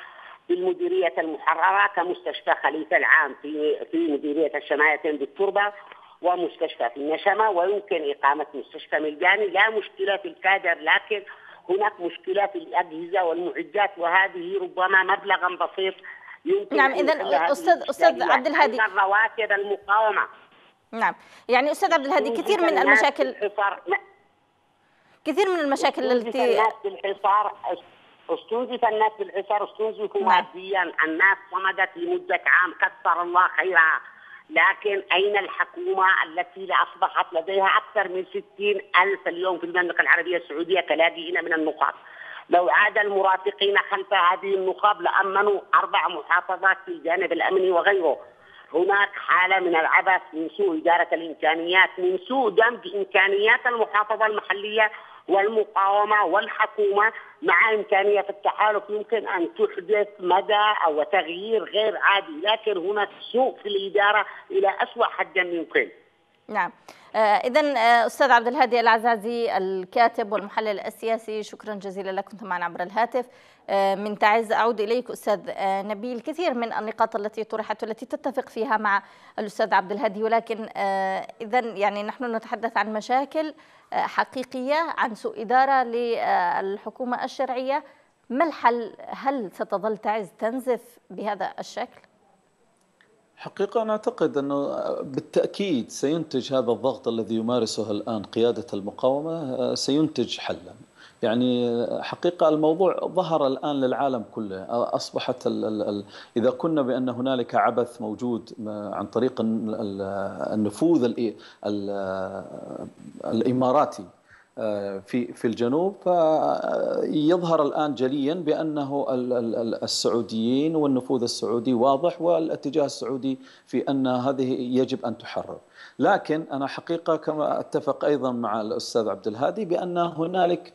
في المديرية المحررة كمستشفى خليفة العام في في مديرية الشمايتين بالتربة، ومستشفى في النشمة، ويمكن إقامة مستشفى مجاني. لا مشكلة في الكادر، لكن هناك مشكلة في الأجهزة والمعدات، وهذه ربما مبلغا بسيط يمكن. نعم، إذا أستاذ أستاذ عبد الهادي، رواتب المقاومة. نعم، يعني أستاذ عبد الهادي، كثير من المشاكل كثير من المشاكل التي الناس بالحصار استنزف الناس بالحصار استنزفوا ماديا. الناس صمدت لمدة عام، كثر الله خيرها، لكن أين الحكومة التي أصبحت لديها أكثر من ستين ألف اليوم في المملكة العربية السعودية كلاجئين من النقاب؟ لو عاد المرافقين خلف هذه النقاب لأمنوا أربع محافظات في الجانب الأمني وغيره. هناك حالة من العبث، من سوء إدارة الإمكانيات، من سوء دمج إمكانيات المحافظة المحلية والمقاومة والحكومة مع إمكانية التحالف يمكن أن تحدث مدى أو تغيير غير عادي، لكن هناك سوء في الإدارة إلى أسوأ حد يمكن. نعم، إذن أستاذ عبد الهادي العزازي الكاتب والمحلل السياسي، شكرا جزيلا لك، كنت معنا عبر الهاتف من تعز. أعود إليك أستاذ نبيل. كثير من النقاط التي طرحت والتي تتفق فيها مع الأستاذ عبد الهادي، ولكن إذن يعني نحن نتحدث عن مشاكل حقيقية، عن سوء إدارة للحكومة الشرعية. ما الحل؟ هل ستظل تعز تنزف بهذا الشكل؟ حقيقة أنا أعتقد أنه بالتأكيد سينتج هذا الضغط الذي يمارسه الآن قيادة المقاومة سينتج حلا. يعني حقيقة الموضوع ظهر الآن للعالم كله. أصبحت ال ال ال إذا كنا بأن هنالك عبث موجود عن طريق النفوذ الإماراتي في في الجنوب، فيظهر الآن جليا بأنه السعوديين والنفوذ السعودي واضح، والاتجاه السعودي في أن هذه يجب أن تحرر. لكن أنا حقيقة كما أتفق أيضا مع الأستاذ عبد الهادي بأن هنالك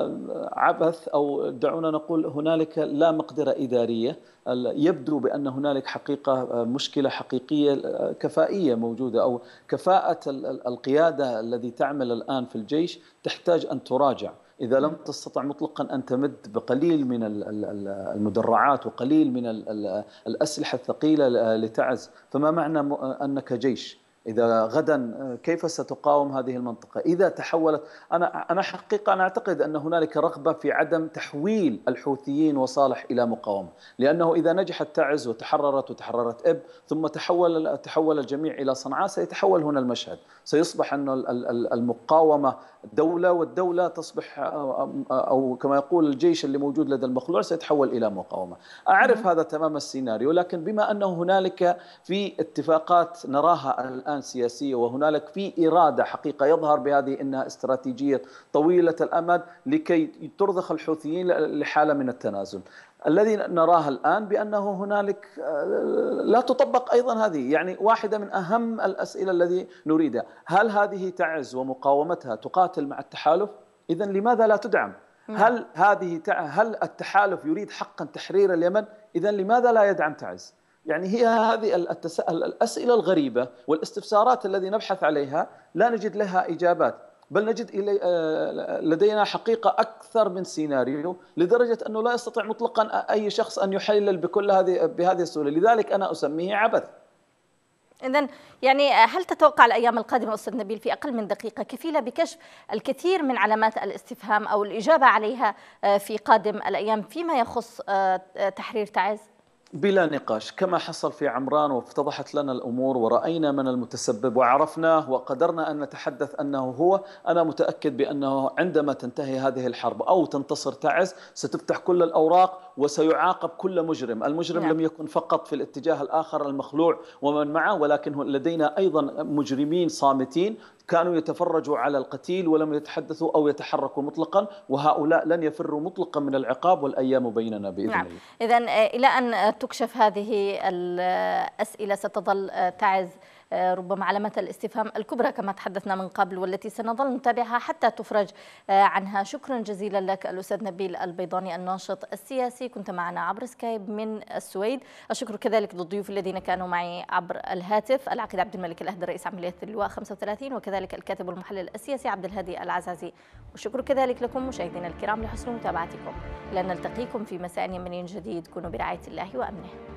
عبث، أو دعونا نقول هنالك لا مقدرة إدارية. يبدو بأن هنالك حقيقة مشكلة حقيقية كفائية موجودة، أو كفاءة القيادة الذي تعمل الآن في الجيش تحتاج أن تراجع. إذا لم تستطع مطلقا أن تمد بقليل من المدرعات وقليل من الأسلحة الثقيلة لتعز، فما معنى أنك جيش؟ إذا غدا كيف ستقاوم هذه المنطقة إذا تحولت؟ أنا أنا حقيقة أنا أعتقد أن هنالك رغبة في عدم تحويل الحوثيين وصالح إلى مقاومة، لأنه إذا نجحت تعز وتحررت وتحررت إب ثم تحول تحول الجميع إلى صنعاء، سيتحول هنا المشهد، سيصبح أن المقاومة دولة، والدولة تصبح أو كما يقول الجيش اللي موجود لدى المخلوع سيتحول إلى مقاومة. أعرف هذا تمام السيناريو، لكن بما أنه هنالك في اتفاقات نراها الآن سياسية، وهنالك في إرادة حقيقة يظهر بهذه أنها استراتيجية طويلة الأمد لكي ترضخ الحوثيين لحالة من التنازل. الذي نراه الآن بأنه هنالك لا تطبق أيضا هذه، يعني واحدة من أهم الأسئلة الذي نريدها، هل هذه تعز ومقاومتها تقاتل مع التحالف؟ إذن لماذا لا تدعم؟ هل هذه هل التحالف يريد حقا تحرير اليمن؟ إذن لماذا لا يدعم تعز؟ يعني هي هذه الأسئلة الغريبة والاستفسارات الذي نبحث عليها لا نجد لها إجابات، بل نجد لدينا حقيقة أكثر من سيناريو، لدرجة أنه لا يستطيع مطلقا أي شخص أن يحلل بكل هذه بهذه السهولة. لذلك أنا أسميه عبث. إذن يعني هل تتوقع الأيام القادمة أستاذ نبيل في أقل من دقيقة كفيلة بكشف الكثير من علامات الاستفهام أو الإجابة عليها في قادم الأيام فيما يخص تحرير تعز؟ بلا نقاش، كما حصل في عمران وافتضحت لنا الأمور ورأينا من المتسبب وعرفناه وقدرنا أن نتحدث أنه هو. أنا متأكد بأنه عندما تنتهي هذه الحرب أو تنتصر تعز ستفتح كل الأوراق وسيعاقب كل مجرم. المجرم نعم. لم يكن فقط في الاتجاه الآخر المخلوع ومن معه، ولكن لدينا أيضا مجرمين صامتين كانوا يتفرجوا على القتيل ولم يتحدثوا أو يتحركوا مطلقا، وهؤلاء لن يفروا مطلقا من العقاب، والأيام بيننا بإذن نعم. الله. إذن إلى أن تكشف هذه الأسئلة ستظل تعز ربما علامة الاستفهام الكبرى كما تحدثنا من قبل، والتي سنظل نتابعها حتى تفرج عنها. شكرا جزيلا لك الأستاذ نبيل البيضاني الناشط السياسي، كنت معنا عبر سكايب من السويد. الشكر كذلك للضيوف الذين كانوا معي عبر الهاتف، العقيد عبد الملك الأهدى رئيس عمليات اللواء خمسة وثلاثين، وكذلك الكاتب والمحلل السياسي عبد الهادي العزازي. والشكر كذلك لكم مشاهدينا الكرام لحسن متابعتكم. لن نلتقيكم في مساء يمني جديد، كونوا برعاية الله وأمنه.